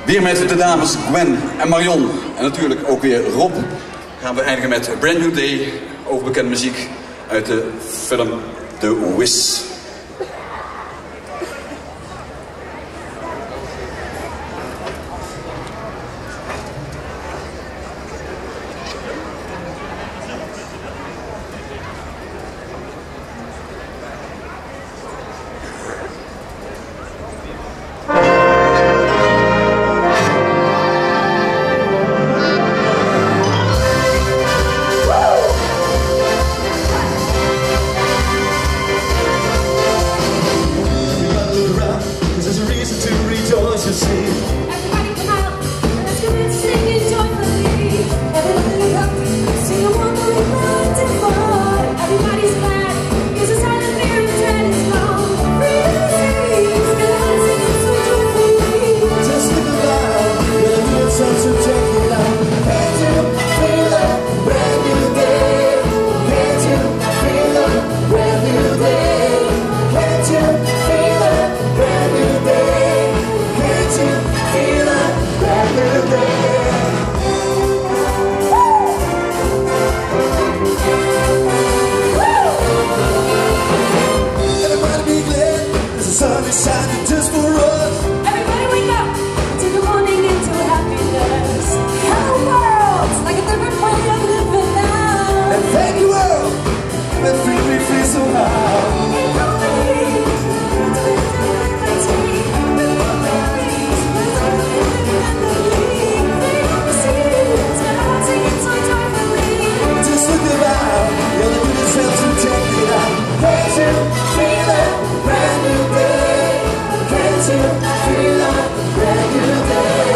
Weer met de dames Gwen en Marion en natuurlijk ook weer Rob gaan we eindigen met Brand New Day, over bekende muziek uit de film The Wiz. Everybody come out, let's go and sing it joyfully. Everybody look up, sing a wandering mountain far. Everybody's glad, 'cause it's time to fear and dread is gone. Free, sing it so joyfully. Just look around, you're the real sun, so check it out. Can't you feel a brand new day? Can't you feel a brand new day? Can't you feel a brand new day? Can't you feel a brand new day? Everybody be glad, 'cause the sun is shining just for us. Everybody wake up to the morning into happiness. Hello world, like a different way of living now. And thank you world, that free me free somehow. Just look around, you're the goodest help to check it out. Can't you feel a brand new day? Can't you feel a brand new day?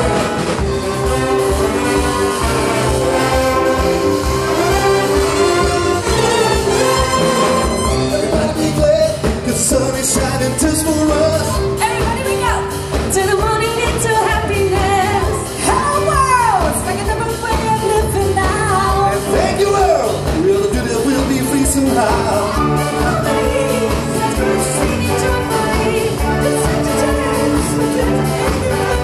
Everybody be glad, 'cause the sun is shining just for us. Everybody wake up to the morning into happiness. Hello world, it's like a different way of living now. And thank you world, we're the good that will be free somehow. Let's go sing it joyfully. It's such a chance.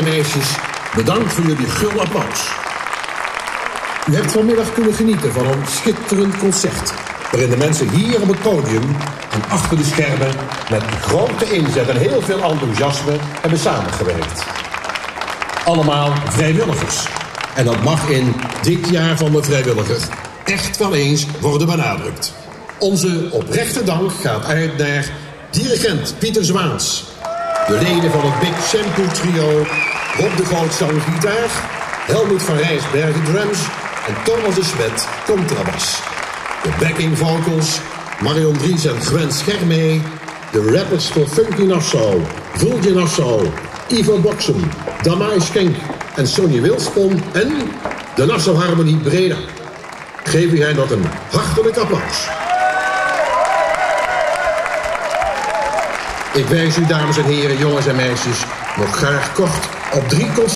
en meisjes, bedankt voor jullie gul applaus. U hebt vanmiddag kunnen genieten van een schitterend concert, waarin de mensen hier op het podium en achter de schermen met grote inzet en heel veel enthousiasme hebben samengewerkt. Allemaal vrijwilligers. En dat mag in dit jaar van de vrijwilliger echt wel eens worden benadrukt. Onze oprechte dank gaat uit naar dirigent Pieter Zwaans, de leden van het Big Shampoo Trio, Rob de Groot zang gitaar, Helmut van Rijsbergen drums en Thomas de Smet contrabas. De backing vocals, Marion Dries en Gwen Schermee, de rappers voor Funky Nassau, Voelje Nassau, Ivo Boksem, Damai Schenk en Sonny Wilspon en de Nassau Harmonie Breda. Geef u hen nog een hartelijk applaus. Ik wijs u, dames en heren, jongens en meisjes, nog graag kort op 3 concerten